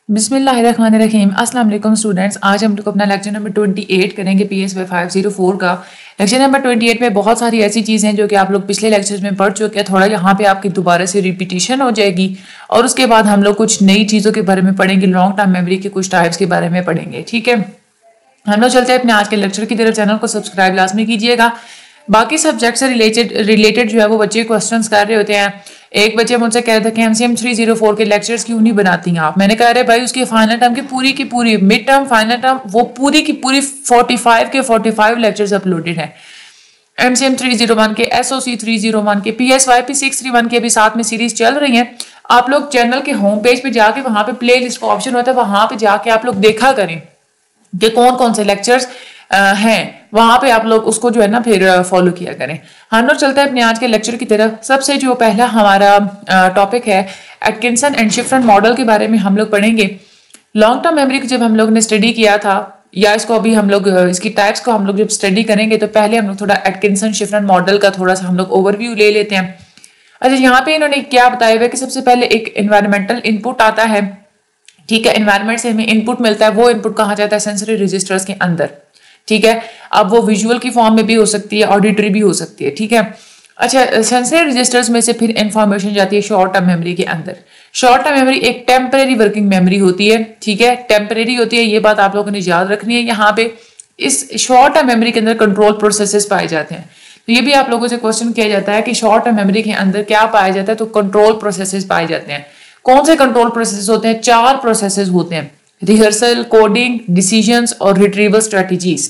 बिस्मिल्लाहिर्रहमानिर्रहीम। अस्सलाम वालेकुम स्टूडेंट्स, आज हम लोग अपना लेक्चर नंबर 28 करेंगे PSY 504 का। लेक्चर नंबर 28 में बहुत सारी ऐसी चीज़ें हैं जो कि आप लोग पिछले लेक्चर्स में पढ़ चुके हैं। थोड़ा यहाँ पे आपकी दोबारा से रिपीटिशन हो जाएगी और उसके बाद हम लोग कुछ नई चीज़ों के बारे में पढ़ेंगे। लॉन्ग टर्म मेमोरी के कुछ टाइप्स के बारे में पढ़ेंगे, ठीक है। हम लोग चलते हैं अपने आज के लेक्चर की तरफ। चैनल को सब्सक्राइब लाजमी कीजिएगा। बाकी सब्जेक्ट से रिलेटेड जो है वो बच्चे क्वेश्चंस कर रहे होते हैं। एक बच्चे मुझसे कह रहे थे कि MCM 304 के लेक्चर्स क्यों नहीं बनाती हैं आप। मैंने कहा अरे भाई, उसके फाइनल टर्म की पूरी मिड टर्म फाइनल टर्म वो पूरी की पूरी 45 के 45 लेक्चर्स अपलोडेड हैं। MCM 301 के, SOC 301 के, PSYP 631 के भी साथ में सीरीज चल रही है। आप लोग चैनल के होम पेज पे जाके वहां पे प्ले लिस्ट का ऑप्शन होता है, वहां पे जाके आप लोग देखा करें कि कौन कौन से लेक्चर्स हैं। वहां पे आप लोग उसको जो है ना फिर फॉलो किया करें। हम लोग चलते हैं अपने आज के लेक्चर की तरफ। सबसे जो पहला हमारा टॉपिक है एटकिंसन एंड शिफरिन मॉडल के बारे में हम लोग पढ़ेंगे। लॉन्ग टर्म मेमोरी को जब हम लोग ने स्टडी किया था, या इसको अभी हम लोग इसकी टाइप्स को हम लोग जब स्टडी करेंगे, तो पहले हम लोग थोड़ा एटकिंसन शिफरिन मॉडल का थोड़ा सा हम लोग ओवरव्यू ले लेते हैं। अच्छा, यहाँ पे इन्होंने क्या बताया हुआ है कि सबसे पहले एक एनवायरमेंटल इनपुट आता है, ठीक है। एनवायरमेंट से हमें इनपुट मिलता है, वो इनपुट कहा जाता है सेंसरी रजिस्टर्स के अंदर, ठीक है। अब वो विजुअल की फॉर्म में भी हो सकती है, ऑडिटरी भी हो सकती है, ठीक है। अच्छा, सेंसरी रजिस्टर्स में से फिर इंफॉर्मेशन जाती है शॉर्ट टर्म मेमोरी के अंदर। शॉर्ट टर्म मेमोरी एक टेम्परेरी वर्किंग मेमोरी होती है, ठीक है। टेम्परेरी होती है, ये बात आप लोगों ने याद रखनी है। यहाँ पे इस शॉर्ट टर्म मेमोरी के अंदर कंट्रोल प्रोसेसेस पाए जाते हैं। तो ये भी आप लोगों से क्वेश्चन किया जाता है कि शॉर्ट टर्म मेमोरी के अंदर क्या पाया जाता है, तो कंट्रोल प्रोसेसेस पाए जाते हैं। कौन से कंट्रोल प्रोसेस होते हैं? 4 प्रोसेसेस होते हैं, रिहर्सल, कोडिंग, डिसीजंस और रिट्रीवल स्ट्रेटजीज।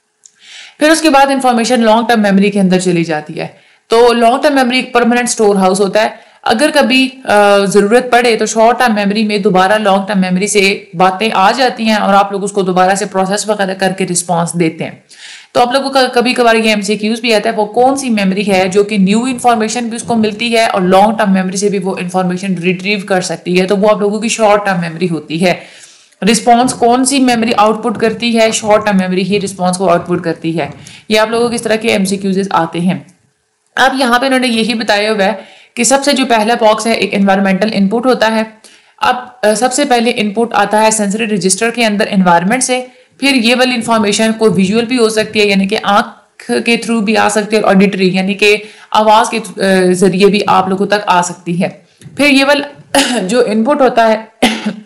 फिर उसके बाद इंफॉर्मेशन लॉन्ग टर्म मेमोरी के अंदर चली जाती है। तो लॉन्ग टर्म मेमोरी एक परमानेंट स्टोर हाउस होता है। अगर कभी जरूरत पड़े तो शॉर्ट टर्म मेमोरी में दोबारा लॉन्ग टर्म मेमोरी से बातें आ जाती हैं और आप लोग उसको दोबारा से प्रोसेस वगैरह करके रिस्पॉन्स देते हैं। तो आप लोगों का कभी कभार ये MCQs भी आता है, वो कौन सी मेमोरी है जो कि न्यू इन्फॉर्मेशन भी उसको मिलती है और लॉन्ग टर्म मेमोरी से भी वो इन्फॉर्मेशन रिट्रीव कर सकती है, तो वो आप लोगों की शॉर्ट टर्म मेमोरी होती है। रिस्पॉन्स कौन सी मेमोरी आउटपुट करती है? शॉर्ट टर्म मेमोरी ही रिस्पॉन्स को आउटपुट करती है। ये आप लोगों को इस तरह के MCQs आते हैं। अब यहाँ पे इन्होंने यही बताया हुआ है कि सबसे जो पहला बॉक्स है एक एनवायरमेंटल इनपुट होता है। अब सबसे पहले इनपुट आता है सेंसरी रजिस्टर के अंदर एनवायरनमेंट से। फिर ये वाली इंफॉर्मेशन को विजुअल भी हो सकती है, यानी कि आंख के थ्रू भी आ सकती है, और ऑडिटरी यानी कि आवाज के जरिए भी आप लोगों तक आ सकती है। फिर ये वाला जो इनपुट होता है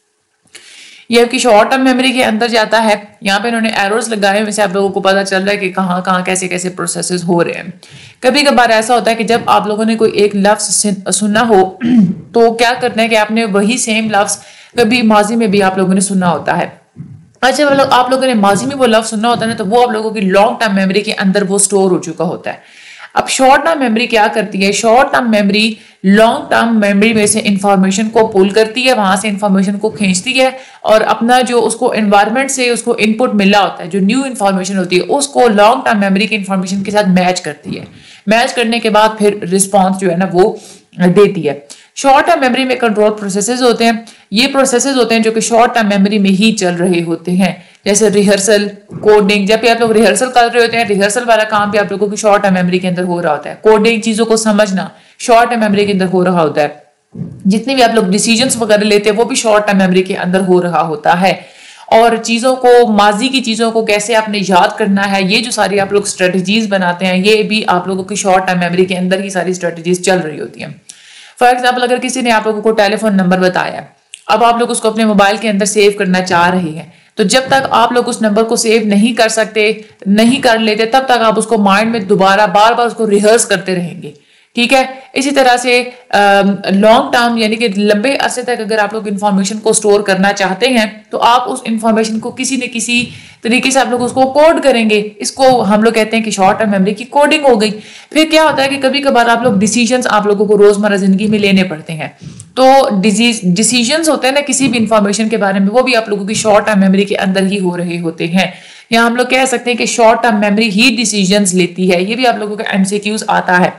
ये आपकी शॉर्ट टर्म मेमोरी के अंदर जाता है। यहाँ पे इन्होंने एरोस लगाए हुए से आप लोगों को पता चल रहा है कि कहाँ कहाँ कैसे कैसे प्रोसेसेस हो रहे हैं। कभी कभार ऐसा होता है कि जब आप लोगों ने कोई एक लफ्ज सुना हो तो क्या करना है कि आपने वही सेम लफ्ज कभी माजी में भी आप लोगों ने सुना होता है। अच्छा, मतलब आप लोगों ने माजी में वो लफ्ज सुना होता है ना, तो वो आप लोगों की लॉन्ग टर्म मेमोरी के अंदर वो स्टोर हो चुका होता है। अब शॉर्ट टर्म मेमोरी क्या करती है? Short term memory long term memory में से इंफॉर्मेशन को पुल करती है, वहां से इंफॉर्मेशन को खींचती है और अपना जो उसको एनवायरनमेंट से उसको इनपुट मिला होता है, जो न्यू इन्फॉर्मेशन होती है, उसको लॉन्ग टर्म मेमोरी की इंफॉर्मेशन के साथ मैच करती है। मैच करने के बाद फिर रिस्पॉन्स जो है ना वो देती है। शॉर्ट टर्म मेमोरी में कंट्रोल प्रोसेसेस होते हैं। ये प्रोसेसेस होते हैं जो कि शॉर्ट टर्म मेमोरी में ही चल रहे होते हैं, जैसे रिहर्सल, कोडिंग। जब भी आप लोग रिहर्सल कर रहे होते हैं, रिहर्सल वाला काम भी आप लोगों की शॉर्ट टर्म मेमोरी के अंदर हो रहा होता है। कोडिंग, चीजों को समझना, शॉर्ट टर्म मेमोरी के अंदर हो रहा होता है। जितने भी आप लोग डिसीजंस वगैरह लेते हैं वो भी शॉर्ट टर्म मेमोरी के अंदर हो रहा होता है। और चीजों को, माजी की चीजों को कैसे आपने याद करना है, ये जो सारी आप लोग स्ट्रेटजीज बनाते हैं, ये भी आप लोगों की शॉर्ट टर्म मेमोरी के अंदर ही सारी स्ट्रेटजीज चल रही होती हैं। फॉर एग्जाम्पल, अगर किसी ने आप लोगों को टेलीफोन नंबर बताया, अब आप लोग उसको अपने मोबाइल के अंदर सेव करना चाह रहे हैं, तो जब तक आप लोग उस नंबर को सेव नहीं कर सकते, नहीं कर लेते, तब तक आप उसको माइंड में दोबारा बार बार उसको रिहर्स करते रहेंगे, ठीक है। इसी तरह से लॉन्ग टर्म यानी कि लंबे अरसे तक अगर आप लोग इंफॉर्मेशन को स्टोर करना चाहते हैं, तो आप उस इंफॉर्मेशन को किसी न किसी तरीके से आप लोग उसको कोड करेंगे। इसको हम लोग कहते हैं कि शॉर्ट टर्म मेमोरी की कोडिंग हो गई। फिर क्या होता है कि कभी कभार आप लोग डिसीजंस आप लोगों को रोजमर्रा जिंदगी में लेने पड़ते हैं, तो डिसीजंस होते हैं ना किसी भी इंफॉर्मेशन के बारे में, वो भी आप लोगों की शॉर्ट टर्म मेमोरी के अंदर ही हो रहे होते हैं। या हम लोग कह सकते हैं कि शॉर्ट टर्म मेमोरी ही डिसीजंस लेती है। ये भी आप लोगों का MCQs आता है।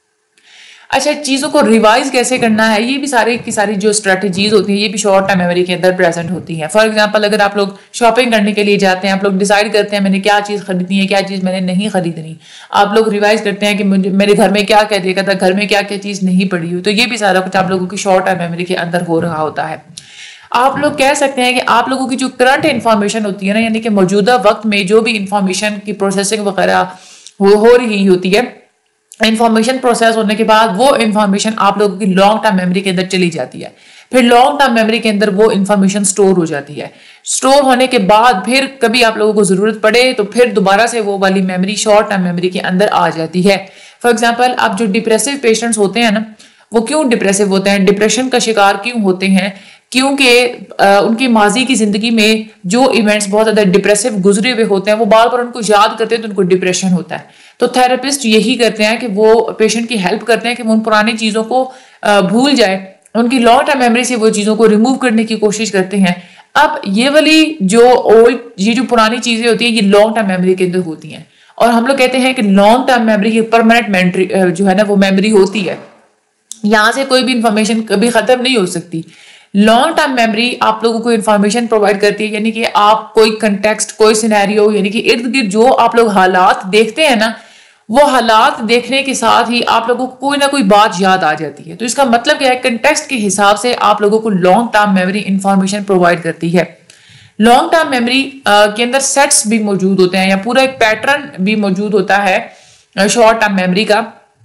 अच्छा, चीजों को रिवाइज कैसे करना है, ये भी सारी की सारी जो स्ट्रेटजीज होती है, ये भी शॉर्ट टर्म मेमोरी के अंदर प्रेजेंट होती है। फॉर एग्जांपल, अगर आप लोग शॉपिंग करने के लिए जाते हैं, आप लोग डिसाइड करते हैं मैंने क्या चीज खरीदनी है, क्या चीज मैंने नहीं खरीदनी। आप लोग रिवाइज करते हैं कि मुझे मेरे घर में क्या क्या देखा था, घर में क्या क्या चीज नहीं पड़ी हुई, तो ये भी सारा कुछ आप लोगों की शॉर्ट टर्म मेमोरी के अंदर हो रहा होता है। आप लोग कह सकते हैं कि आप लोगों की जो करंट इंफॉर्मेशन होती है ना, यानी कि मौजूदा वक्त में जो भी इंफॉर्मेशन की प्रोसेसिंग वगैरह हो रही होती है, इंफॉर्मेशन प्रोसेस होने के बाद वो इंफॉर्मेशन आप लोगों की लॉन्ग टर्म मेमोरी के अंदर चली जाती है। फिर लॉन्ग टर्म मेमोरी के अंदर वो इंफॉर्मेशन स्टोर हो जाती है। स्टोर होने के बाद फिर कभी आप लोगों को जरूरत पड़े तो फिर दोबारा से वो वाली मेमोरी शॉर्ट टर्म मेमोरी के अंदर आ जाती है। फॉर एग्जाम्पल, आप जो डिप्रेसिव पेशेंट्स होते हैं ना, वो क्यों डिप्रेसिव होते हैं, डिप्रेशन का शिकार क्यों होते हैं? क्योंकि उनकी माजी की जिंदगी में जो इवेंट्स बहुत ज्यादा डिप्रेसिव गुजरे हुए होते हैं, वो बार बार उनको याद करते हैं तो उनको डिप्रेशन होता है। तो थेरेपिस्ट यही करते हैं कि वो पेशेंट की हेल्प करते हैं कि वो उन पुरानी चीजों को भूल जाए, उनकी लॉन्ग टर्म मेमोरी से वो चीजों को रिमूव करने की कोशिश करते हैं। अब ये वाली जो पुरानी चीजें होती है, ये लॉन्ग टर्म मेमोरी के अंदर होती हैं, और हम लोग कहते हैं कि लॉन्ग टर्म मेमोरी की परमानेंट मेमोरी जो है ना, वो मेमोरी होती है। यहाँ से कोई भी इंफॉर्मेशन कभी खत्म नहीं हो सकती। लॉन्ग टर्म मेमोरी आप लोगों को इंफॉर्मेशन प्रोवाइड करती है, यानी कि आप कोई कंटेक्स्ट, कोई सिनेरियो, यानी कि इर्द गिर्द जो आप लोग हालात देखते हैं ना, वो हालात देखने के साथ ही आप लोगों को कोई ना कोई बात याद आ जाती है। तो इसका मतलब क्या है, कंटेक्स्ट के हिसाब से आप लोगों को long term memory information provide करती है। लॉन्ग टर्म मेमोरी के अंदर सेट्स भी मौजूद होते हैं, या पूरा एक पैटर्न भी मौजूद होता है शॉर्ट टर्म मेमोरी का।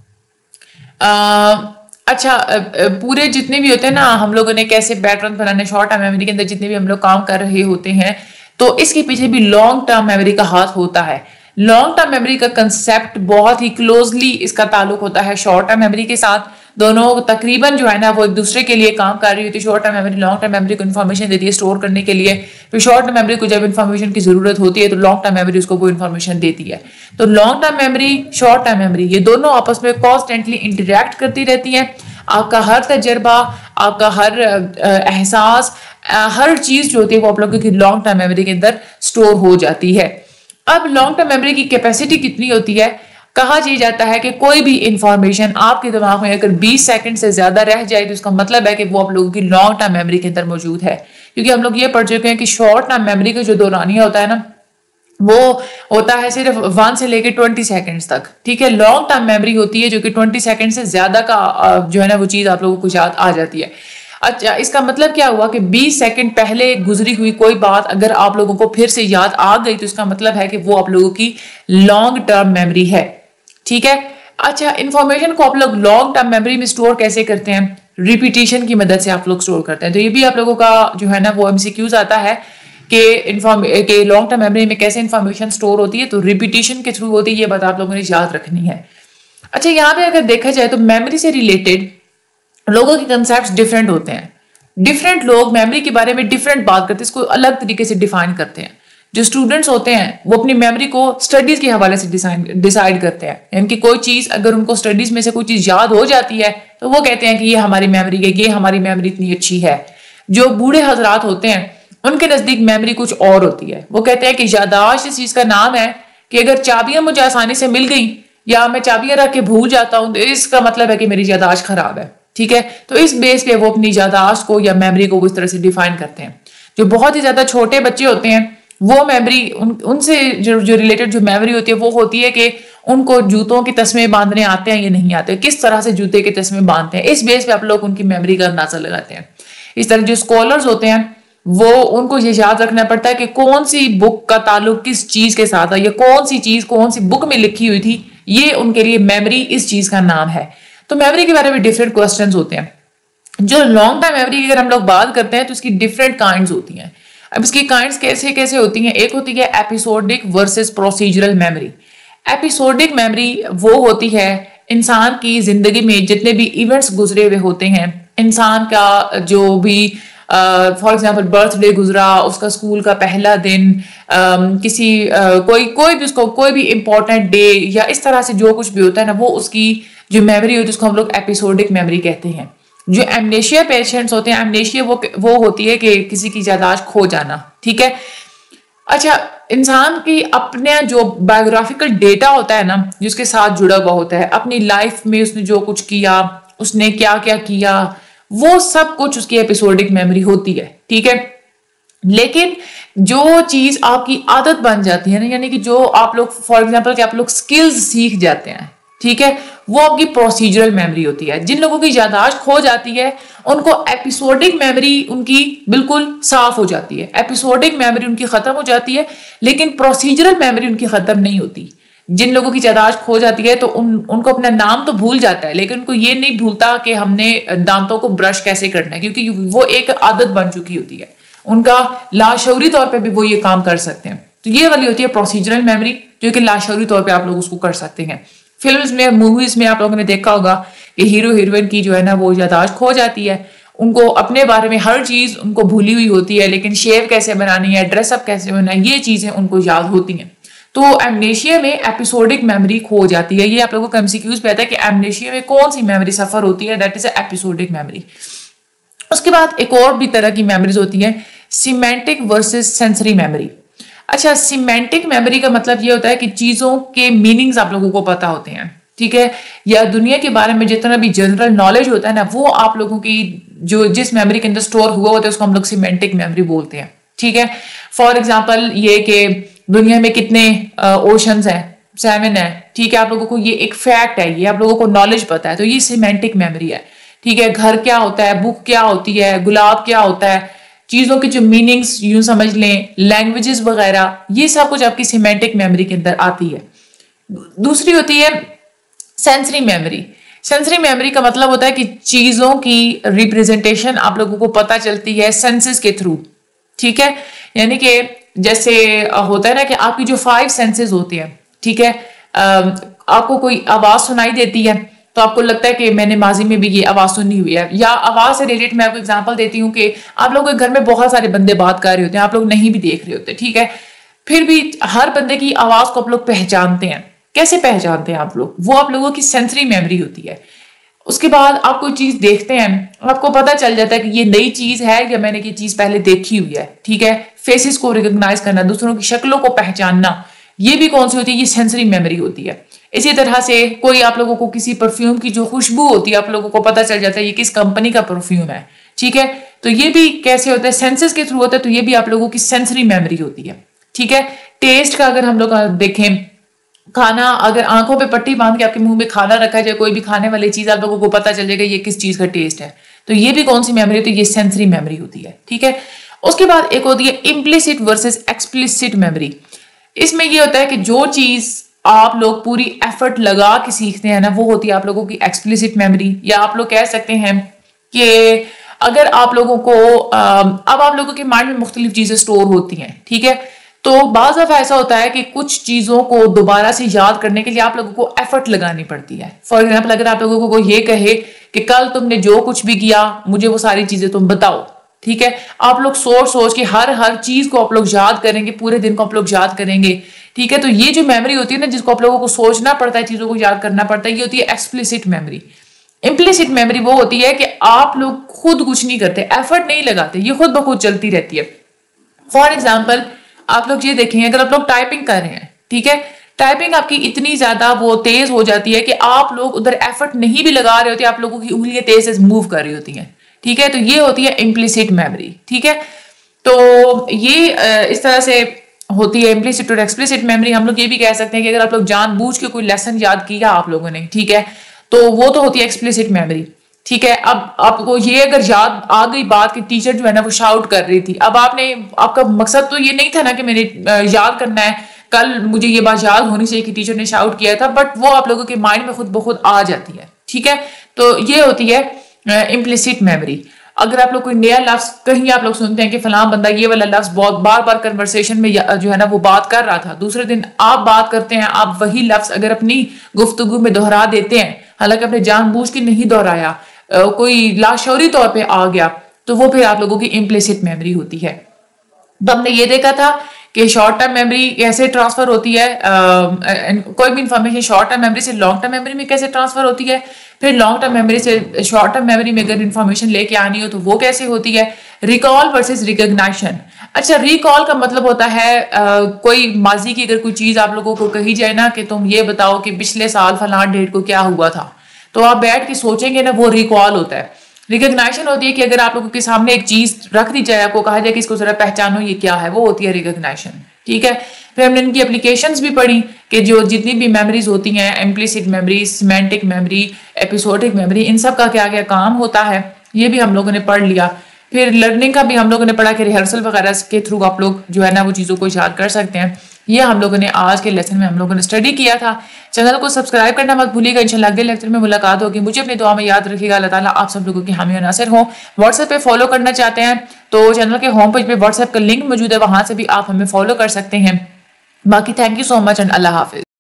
अच्छा, पूरे जितने भी होते हैं ना, हम लोगों ने कैसे पैटर्न बनाने शॉर्ट टर्म मेमोरी के अंदर जितने भी हम लोग काम कर रहे होते हैं, तो इसके पीछे भी लॉन्ग टर्म मेमोरी का हाथ होता है। लॉन्ग टर्म मेमोरी का कंसेप्ट बहुत ही क्लोजली इसका ताल्लुक होता है शॉर्ट टर्म मेमोरी के साथ। दोनों तकरीबन जो है ना, वो एक दूसरे के लिए काम कर रही होती है। Short term memory long term memory को इन्फॉर्मेशन देती है स्टोर करने के लिए, फिर शॉर्ट टर्म मेमोरी को जब इन्फॉर्मेशन की जरूरत होती है तो लॉन्ग टर्म मेमोरी उसको वो इन्फॉर्मेशन देती है। तो long term memory, short term memory, ये दोनों आपस में कॉन्स्टेंटली इंटरेक्ट करती रहती हैं। आपका हर तजर्बा, आपका हर एहसास, हर चीज जो होती है वो आप लोगों की लॉन्ग टर्म मेमोरी के अंदर स्टोर हो जाती है। अब लॉन्ग टर्म मेमोरी की कैपेसिटी कितनी होती है? कहा जाता है कि कोई भी इंफॉर्मेशन आपके दिमाग में अगर 20 सेकंड से ज्यादा रह जाए तो इसका मतलब है कि वो आप लोगों की लॉन्ग टर्म मेमोरी के अंदर मौजूद है। क्योंकि हम लोग ये पढ़ चुके हैं कि शॉर्ट टर्म मेमोरी का जो दौरानिया होता है ना, वो होता है सिर्फ 1 से लेकर 20 सेकंड्स तक। ठीक है, लॉन्ग टर्म मेमोरी होती है जो कि 20 सेकंड से ज्यादा का जो है ना, वो चीज आप लोगों को याद आ जाती है। अच्छा, इसका मतलब क्या हुआ कि 20 सेकंड पहले गुजरी हुई कोई बात अगर आप लोगों को फिर से याद आ गई तो इसका मतलब है कि वो आप लोगों की लॉन्ग टर्म मेमोरी है। ठीक है। अच्छा, इंफॉर्मेशन को आप लोग लॉन्ग टर्म मेमोरी में स्टोर कैसे करते हैं? रिपीटिशन की मदद से आप लोग स्टोर करते हैं। तो ये भी आप लोगों का जो है ना, वो एमसीक्यूज आता है कि लॉन्ग टर्म मेमोरी में कैसे इंफॉर्मेशन स्टोर होती है। तो रिपीटिशन के थ्रू होती है, ये बात आप लोगों ने याद रखनी है। अच्छा, यहाँ पे अगर देखा जाए तो मेमोरी से रिलेटेड लोगों के कंसेप्ट डिफरेंट होते हैं। डिफरेंट लोग मेमोरी के बारे में डिफरेंट बात करते हैं, इसको अलग तरीके से डिफाइन करते हैं। जो स्टूडेंट्स होते हैं वो अपनी मेमोरी को स्टडीज के हवाले से डिसाइड करते हैं, यानी कि कोई चीज अगर उनको स्टडीज में से कोई चीज याद हो जाती है तो वो कहते हैं कि ये हमारी मेमोरी है, ये हमारी मेमोरी इतनी अच्छी है। जो बूढ़े हजरात होते हैं उनके नजदीक मेमोरी कुछ और होती है। वो कहते हैं कि याददाश्त इस चीज का नाम है कि अगर चाबियां मुझे आसानी से मिल गई या मैं चाबियां रख के भूल जाता हूं तो इसका मतलब है कि मेरी याददाश्त खराब है। ठीक है, तो इस बेस पे वो अपनी याददाश्त को या मेमोरी को उस तरह से डिफाइन करते हैं। जो बहुत ही ज्यादा छोटे बच्चे होते हैं वो मेमोरी उनसे जो रिलेटेड जो मेमोरी होती है वो होती है कि उनको जूतों के तस्मे बांधने आते हैं या नहीं आते, किस तरह से जूते के तस्मे बांधते हैं, इस बेस पे आप लोग उनकी मेमोरी का अंदाजा लगाते हैं। इस तरह जो स्कॉलर्स होते हैं वो उनको ये याद रखना पड़ता है कि कौन सी बुक का ताल्लुक किस चीज के साथ है, या कौन सी चीज कौन सी बुक में लिखी हुई थी, ये उनके लिए मेमोरी इस चीज का नाम है। तो मेमोरी के बारे में डिफरेंट क्वेश्चंस होते हैं। जो लॉन्ग टाइम मेमोरी की अगर हम लोग बात करते हैं तो इसकी डिफरेंट काइंड्स होती हैं। अब इसकी काइंड्स कैसे कैसे होती हैं? एक होती है episodic versus procedural memory. Episodic memory वो होती है इंसान की जिंदगी में जितने भी इवेंट्स गुजरे हुए होते हैं, इंसान का जो भी फॉर एग्जाम्पल बर्थडे गुजरा, उसका स्कूल का पहला दिन, किसी कोई भी उसको कोई भी इंपॉर्टेंट डे या इस तरह से जो कुछ भी होता है ना, वो उसकी जो मेमोरी होती है उसको हम लोग एपिसोडिक मेमोरी कहते हैं। जो एमनेशिया पेशेंट्स होते हैं, एमनेशिया वो होती है कि किसी की याददाश्त खो जाना। ठीक है। अच्छा, इंसान की अपने जो बायोग्राफिकल डेटा होता है ना, जिसके साथ जुड़ा हुआ होता है, अपनी लाइफ में उसने जो कुछ किया, उसने क्या क्या किया, वो सब कुछ उसकी एपिसोडिक मेमोरी होती है। ठीक है। लेकिन जो चीज आपकी आदत बन जाती है ना, यानी कि जो आप लोग फॉर एग्जाम्पल कि आप लोग स्किल्स सीख जाते हैं, ठीक है, वो आपकी प्रोसीजरल मेमोरी होती है। जिन लोगों की याददाश्त खो जाती है उनको एपिसोडिक मेमोरी उनकी बिल्कुल साफ हो जाती है, एपिसोडिक मेमोरी उनकी खत्म हो जाती है, लेकिन प्रोसीजरल मेमोरी उनकी खत्म नहीं होती। जिन लोगों की याददाश्त खो जाती है तो उनको अपना नाम तो भूल जाता है, लेकिन उनको ये नहीं भूलता कि हमने दांतों को ब्रश कैसे करना है, क्योंकि वो एक आदत बन चुकी होती है। उनका लाशऊरी तौर पे भी वो ये काम कर सकते हैं। तो ये वाली होती है प्रोसीजरल मेमोरी, जो कि लाशऊरी तौर पे आप लोग उसको कर सकते हैं। फिल्म्स में, मूवीज में आप लोगों ने देखा होगा कि हीरो हीरोइन की जो है ना वो याददाश्त खो जाती है, उनको अपने बारे में हर चीज उनको भूली हुई होती है, लेकिन शेव कैसे बनानी है, ड्रेसअप कैसे बनना है, ये चीजें उनको याद होती हैं। तो एमनेशिया में एपिसोडिक मेमोरी खो जाती है। ये आप लोगों को एमसीक्यूज पे आता है कि एमनेशिया में कौन सी मेमोरी सफर होती है, दैट इज एपिसोडिक मेमोरी। उसके बाद एक और भी तरह की मेमोरीज होती है, सिमेंटिक वर्सेस सेंसरी मेमोरी। अच्छा, सिमेंटिक मेमोरी का मतलब ये होता है कि चीजों के मीनिंग्स आप लोगों को पता होते हैं, ठीक है, या दुनिया के बारे में जितना भी जनरल नॉलेज होता है ना, वो आप लोगों की जो जिस मेमोरी के अंदर स्टोर हुआ होता है उसको हम लोग सिमेंटिक मेमोरी बोलते हैं, ठीक है। फॉर एग्जाम्पल ये कि दुनिया में कितने ओशंस हैं, 7 है, ठीक है, आप लोगों को ये एक फैक्ट है, ये आप लोगों को नॉलेज पता है, तो ये सिमेंटिक मेमोरी है, ठीक है। घर क्या होता है, बुक क्या होती है, गुलाब क्या होता है, चीजों के जो मीनिंग्स यूं समझ लें, लैंग्वेजेस वगैरह, ये सब कुछ आपकी सिमेंटिक मेमोरी के अंदर आती है। दूसरी होती है सेंसरी मेमोरी। सेंसरी मेमोरी का मतलब होता है कि चीजों की रिप्रेजेंटेशन आप लोगों को पता चलती है सेंसेस के थ्रू, ठीक है। यानी कि जैसे होता है ना कि आपकी जो 5 सेंसेस होती हैं, ठीक है, आपको कोई आवाज सुनाई देती है तो आपको लगता है कि मैंने माजी में भी ये आवाज सुनी हुई है, या आवाज से रिलेटेड मैं आपको एग्जांपल देती हूँ कि आप लोगों के घर में बहुत सारे बंदे बात कर रहे होते हैं, आप लोग नहीं भी देख रहे होते, ठीक है, फिर भी हर बंदे की आवाज को आप लोग पहचानते हैं। कैसे पहचानते हैं आप लोग? वो आप लोगों की सेंसरी मेमोरी होती है। उसके बाद आप कोई चीज देखते हैं, आपको पता चल जाता है कि ये नई चीज है या मैंने ये चीज पहले देखी हुई है, ठीक है। फेसेस को रिकॉग्नाइज करना, दूसरों की शक्लों को पहचानना, ये भी कौन सी होती है? ये सेंसरी मेमोरी होती है। इसी तरह से कोई आप लोगों को किसी परफ्यूम की जो खुशबू होती है, आप लोगों को पता चल जाता है ये किस कंपनी का परफ्यूम है, ठीक है। तो ये भी कैसे होता है? सेंसेस के थ्रू होता है, तो ये भी आप लोगों की सेंसरी मेमोरी होती है, ठीक है। टेस्ट का अगर हम लोग देखें, खाना, अगर आंखों पे पट्टी बांध के आपके मुंह में खाना रखा जाए, कोई भी खाने वाली चीज, आप लोगों को पता चल जाएगा ये किस चीज का टेस्ट है, तो ये भी कौन सी मेमोरी होती है? ये सेंसरी मेमोरी होती है, ठीक है। उसके बाद एक होती है इम्प्लिसिट वर्सेस एक्सप्लिसिट मेमोरी। इसमें ये होता है कि जो चीज आप लोग पूरी एफर्ट लगा के सीखते हैं ना, वो होती है आप लोगों की एक्सप्लिसिट मेमोरी। या आप लोग कह सकते हैं कि अगर आप लोगों को अब आप लोगों के माइंड में मुख्तलिफ चीजें स्टोर होती हैं, ठीक है, तो बाज़ दफा ऐसा होता है कि कुछ चीजों को दोबारा से याद करने के लिए आप लोगों को एफर्ट लगानी पड़ती है। फॉर एग्जाम्पल, अगर आप लोगों को ये कहे कि कल तुमने जो कुछ भी किया मुझे वो सारी चीजें तुम बताओ, ठीक है, आप लोग सोच सोच के हर चीज को आप लोग याद करेंगे, पूरे दिन को आप लोग याद करेंगे, ठीक है। तो ये जो मेमोरी होती है ना, जिसको आप लोगों को सोचना पड़ता है, चीजों को याद करना पड़ता है, ये होती है एक्सप्लिसिट मेमोरी। इम्प्लिसिट मेमोरी वो होती है कि आप लोग खुद कुछ नहीं करते, एफर्ट नहीं लगाते, ये खुद ब खुद चलती रहती है। फॉर एग्जाम्पल, आप लोग ये देखेंगे, अगर आप लोग टाइपिंग कर रहे हैं, ठीक है, टाइपिंग आपकी इतनी ज्यादा वो तेज हो जाती है कि आप लोग उधर एफर्ट नहीं भी लगा रहे होते, आप लोगों की उंगलियां तेज से मूव कर रही होती हैं, ठीक है। तो ये होती है इम्प्लिसिट मेमोरी, ठीक है। तो ये इस तरह से होती है इम्प्लिसिट और एक्सप्लिसिट मेमोरी। हम लोग ये भी कह सकते हैं कि अगर आप लोग जानबूझ के कोई लेसन याद किया आप लोगों ने, ठीक है, तो वो तो होती है एक्सप्लिसिट मेमोरी, ठीक है। अब आपको ये अगर याद आ गई बात कि टीचर जो है ना वो शाउट कर रही थी, अब आपका मकसद तो ये नहीं था ना कि मैंने याद करना है, कल मुझे ये बात याद होनी चाहिए कि टीचर ने शाउट किया था, बट वो आप लोगों के माइंड में खुद ब खुद आ जाती है, ठीक है। तो ये होती है इम्प्लिसिट मेमोरी। अगर आप लोग कोई नया लफ्ज कहीं आप लोग सुनते हैं कि फलां बंदा ये वाला लफ्ज बहुत बार बार कन्वर्सेशन में जो है ना वो बात कर रहा था, दूसरे दिन आप बात करते हैं, आप वही लफ्ज अगर अपनी गुफ्तगू में दोहरा देते हैं, हालांकि आपने जानबूझ के नहीं दोहराया, कोई लाशौरी तौर पे आ गया, तो वो फिर आप लोगों की इम्प्लिसिट मेमोरी होती है। तो हमने ये देखा था कि शॉर्ट टर्म मेमोरी कैसे ट्रांसफर होती है, कोई भी इंफॉर्मेशन शॉर्ट टर्म मेमोरी से लॉन्ग टर्म मेमोरी में कैसे ट्रांसफर होती है, फिर लॉन्ग टर्म मेमोरी से शॉर्ट टर्म मेमोरी में अगर इंफॉर्मेशन लेके आनी हो तो वो कैसे होती है। Recall versus recognition. अच्छा, रिकॉल का मतलब होता है कोई माजी की अगर कोई चीज आप लोगों को कही जाए ना कि तुम ये बताओ कि पिछले साल फलां डेट को क्या हुआ था, तो आप बैठ के सोचेंगे ना, वो रिकॉल होता है। रिकॉग्निशन होती है कि अगर आप लोगों के सामने एक चीज रख दी जाए, आपको कहा जाए कि इसको जरा पहचानो ये क्या है, वो होती है रिकॉग्निशन, ठीक है। फिर हमने इनकी एप्लीकेशंस भी पढ़ी कि जो जितनी भी मेमोरीज होती हैं, implicit memory, semantic memory, episodic memory, इन सब का क्या क्या काम होता है ये भी हम लोगों ने पढ़ लिया। फिर लर्निंग का भी हम लोगों ने पढ़ा कि रिहर्सल वगैरह के थ्रू आप लोग जो है ना वो चीज़ों को याद कर सकते हैं। ये हम लोगों ने आज के लेसन में हम लोगों ने स्टडी किया था। चैनल को सब्सक्राइब करना मत भूलिएगा। इंशाल्लाह अगले लेक्चर में मुलाकात होगी। मुझे अपनी दुआ में याद रखिएगा। अल्लाह ताला आप सब लोगों की हामी और नासिर हो। व्हाट्सएप पे फॉलो करना चाहते हैं तो चैनल के होम पेज पे व्हाट्सएप का लिंक मौजूद है, वहां से भी आप हमें फॉलो कर सकते हैं। बाकी thank you so much and अल्लाह हाफिज।